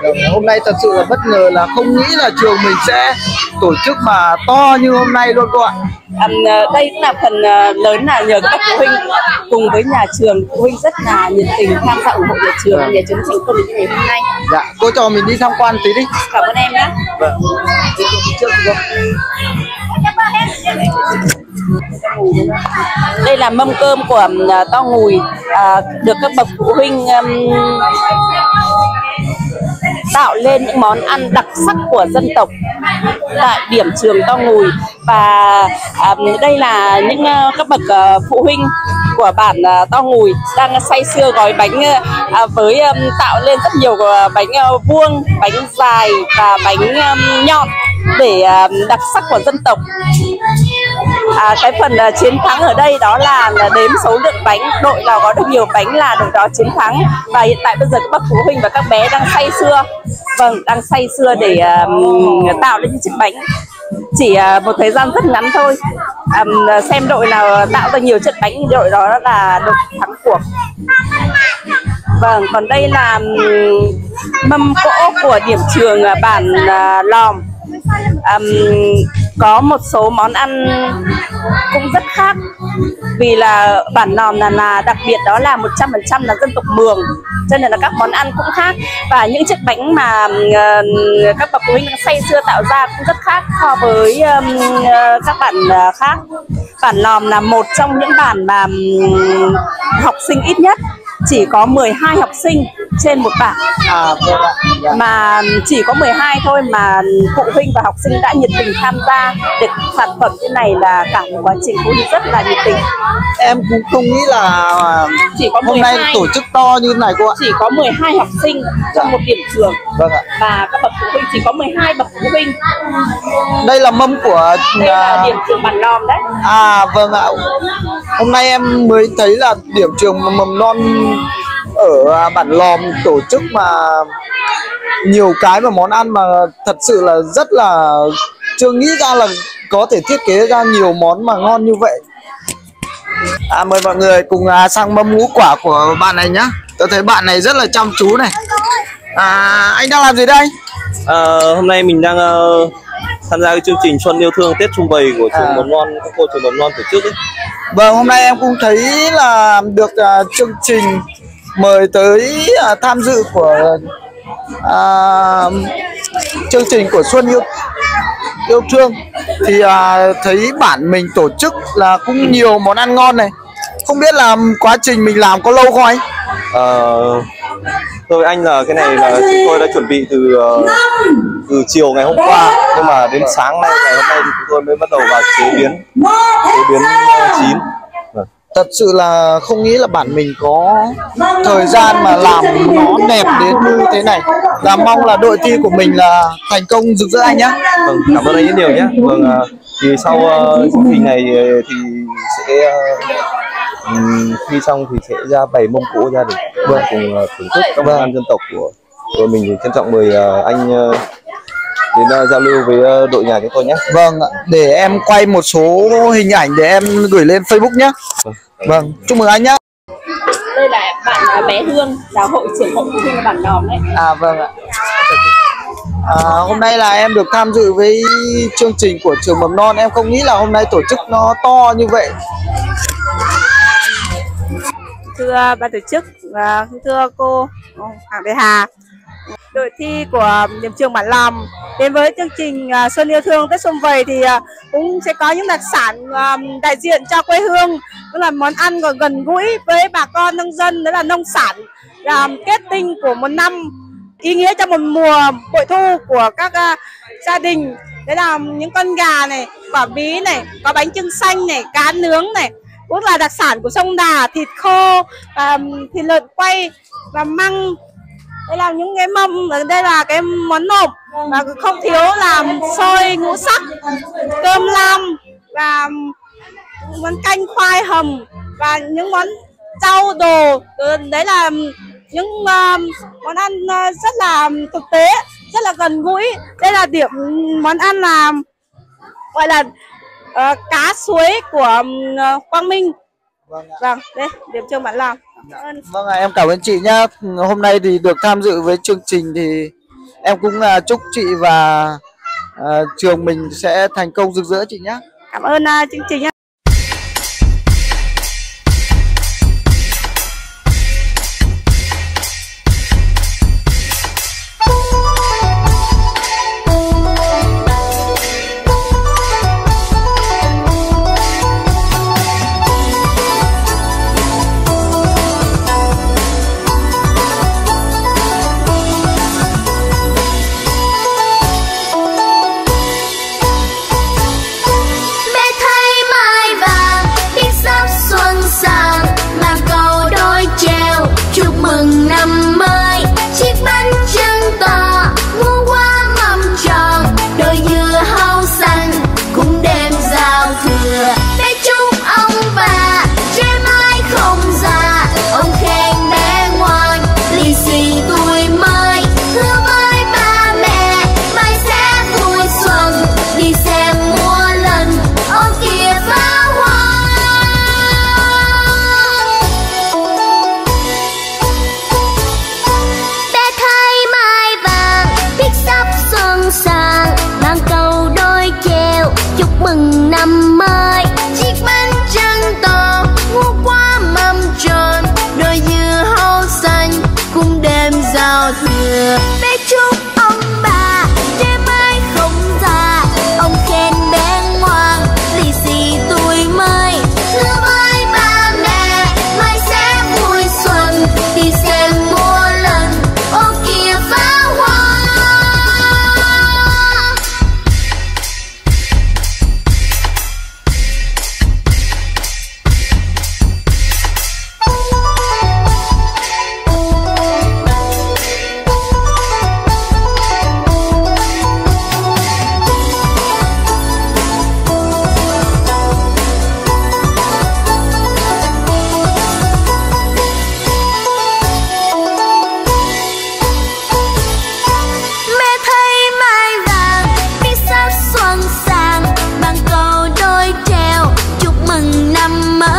Hôm nay thật sự là bất ngờ, là không nghĩ là trường mình sẽ tổ chức mà to như hôm nay luôn cô ạ. Đây cũng là phần lớn là nhờ các phụ huynh cùng với nhà trường, phụ huynh rất là nhiệt tình tham gia ủng hộ nhà trường để chúng thành công như ngày hôm nay. Dạ, cô cho mình đi tham quan tí đi. Cảm ơn em nhé. Vâng. Đây là mâm cơm của To Ngùi, được các bậc phụ huynh tạo lên những món ăn đặc sắc của dân tộc tại điểm trường To Ngùi. Và đây là những các bậc phụ huynh của bản To Ngùi đang say sưa gói bánh với tạo lên rất nhiều bánh vuông, bánh dài và bánh nhọn để đặc sắc của dân tộc. Cái phần chiến thắng ở đây đó là đếm số lượng bánh, đội nào có được nhiều bánh là đội đó chiến thắng. Và hiện tại bây giờ các bậc phụ huynh và các bé đang say sưa, đang say sưa để tạo lên những chiếc bánh. Chỉ một thời gian rất ngắn thôi, xem đội nào tạo ra nhiều chiếc bánh thì đội đó là đội thắng cuộc. Còn đây là mâm cỗ của điểm trường bản Lòm. Có một số món ăn cũng rất khác, vì là bản Lòm là đặc biệt đó là 100% là dân tộc Mường, cho nên là các món ăn cũng khác. Và những chiếc bánh mà các bậc phụ huynh say sưa tạo ra cũng rất khác so với các bản khác. Bản Lòm là một trong những bản mà học sinh ít nhất, chỉ có 12 học sinh trên một bản, mà chỉ có 12 thôi mà phụ huynh và học sinh đã nhiệt tình tham gia để sản phẩm như này, là cả một quá trình phụ huynh rất là nhiệt tình. Em cũng không nghĩ là chỉ có hôm nay tổ chức to như thế này cô ạ. Chỉ có 12 học sinh trong một điểm trường. Vâng ạ. Và các bậc phụ huynh chỉ có 12 bậc phụ huynh. Đây là mâm của đây là điểm trường bản Lòm đấy. Vâng ạ. Hôm nay em mới thấy là điểm trường mầm non ở bản Lòm tổ chức mà nhiều cái mà món ăn mà thật sự là rất là chưa nghĩ ra là có thể thiết kế ra nhiều món mà ngon như vậy. Mời mọi người cùng sang mâm ngũ quả của bạn này nhá. Tôi thấy bạn này rất là chăm chú này. Anh đang làm gì đây? Hôm nay mình đang tham gia cái chương trình Xuân Yêu Thương Tết Trung Bày của trường mầm non, các cô trường mầm non tổ chức ấy. Vâng, hôm nay em cũng thấy là được chương trình mời tới tham dự của chương trình của Xuân Yêu Thương, thì thấy bản mình tổ chức là cũng nhiều món ăn ngon này. Không biết là quá trình mình làm có lâu không anh? Thôi anh, là cái này là chúng tôi đã chuẩn bị từ chiều ngày hôm qua, nhưng mà đến sáng nay ngày hôm nay thì chúng tôi mới bắt đầu vào chế biến chín. Thật sự là không nghĩ là bản mình có thời gian mà làm nó đẹp đến như thế này. Là mong là đội thi của mình là thành công rực rỡ anh nhé. Vâng, cảm ơn anh rất nhiều nhé. Vâng, thì sau chương trình này thì sẽ thi xong thì sẽ ra bày mâm cỗ ra để cùng thưởng thức các món ăn dân tộc của mình. Thì trân trọng mời anh đến giao lưu với đội nhà chúng tôi nhé. Vâng ạ, để em quay một số hình ảnh để em gửi lên Facebook nhé. Vâng, chúc mừng anh nhé. Đây là bạn bé Hương, là hội trưởng hội phụ huynh bản Lòm đấy. Vâng ạ. Hôm nay là em được tham dự với chương trình của trường mầm non. Em không nghĩ là hôm nay tổ chức nó to như vậy. Thưa ban tổ chức và thưa cô Hoàng Thị Hà, đội thi của điểm trường bản Lòm đến với chương trình Xuân Yêu Thương Tết Xung Vầy thì cũng sẽ có những đặc sản đại diện cho quê hương, tức là món ăn còn gần gũi với bà con nông dân, đó là nông sản, là kết tinh của một năm, ý nghĩa cho một mùa bội thu của các gia đình. Đấy là những con gà này, quả bí này, có bánh chưng xanh này, cá nướng này, cũng là đặc sản của sông Đà, thịt khô, thịt lợn quay và măng. Đây là những cái mâm, đây là cái món nộm, và không thiếu là xôi ngũ sắc, cơm lam và món canh khoai hầm và những món rau đồ. Đấy là những món ăn rất là thực tế, rất là gần gũi. Đây là điểm món ăn là gọi là cá suối của Quang Minh. Vâng, đây điểm trường bản Lòm. Vâng, em cảm ơn chị nhá. Hôm nay thì được tham dự với chương trình thì Em cũng chúc chị và trường mình sẽ thành công rực rỡ chị nhé. Cảm ơn chương trình nhé. Mừng năm mới, chiếc bánh trưng to mua qua mâm tròn, đôi dưa hấu xanh cùng đêm giao thừa. Bé chúc ông bà trẻ mãi không già, ông khen bé ngoan lì xì tuổi mới, hứa với ba mẹ mai sẽ vui xuân, đi xem múa lần ô kìa pháo hoa. Mừng năm mới.